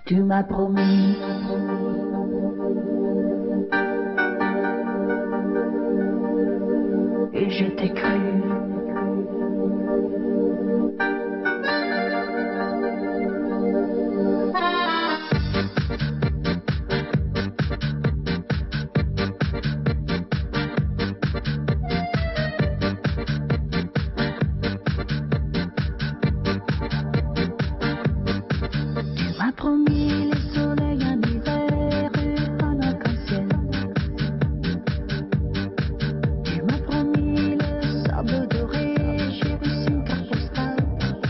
Tu m'as promis et je t'ai cru. Tu m'as promis les soleils en hiver et un arc-en-ciel. Tu m'as promis le sable doré, j'ai reçu une carte postale.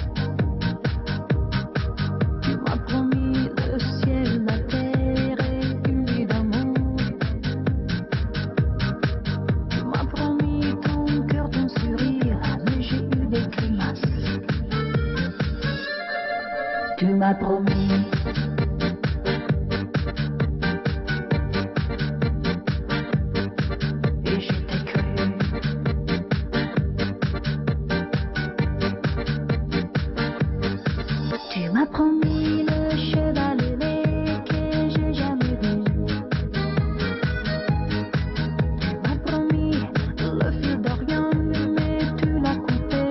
Tu m'as promis le ciel, la terre et une vie d'amour. Tu m'as promis ton cœur, ton sourire, mais j'ai eu des grimaces. Tu m'as promis et je t'ai cru. Tu m'as promis le cheval ailé que j'ai jamais vu. Tu m'as promis le fil d'Orient, mais tu l'as coupé.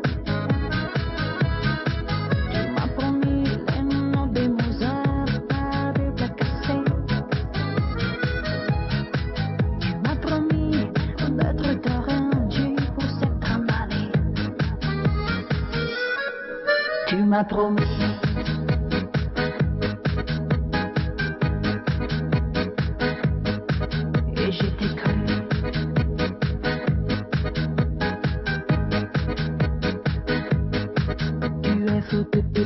Tu m'as promis les notes de Mozart avec la cassette. Tu m'as promis d'être terrain Dieu pour cette trambalée. Tu m'as promis et je t'ai cru. Tu es fou.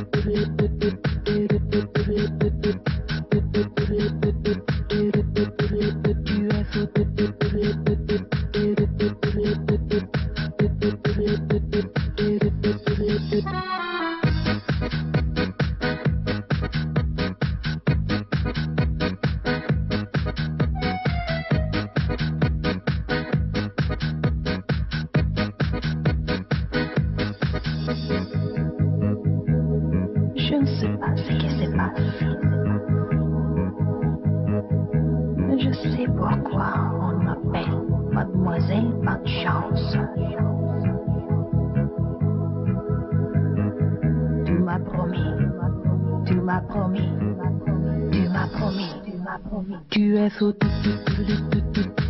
Tu es fou. Je ne sais pas ce qui se passe, mais je sais pourquoi on m'appelle Mademoiselle Pas de Chance. Tu m'as promis, tu m'as promis, tu m'as promis, tu m'as promis. Tu es fou.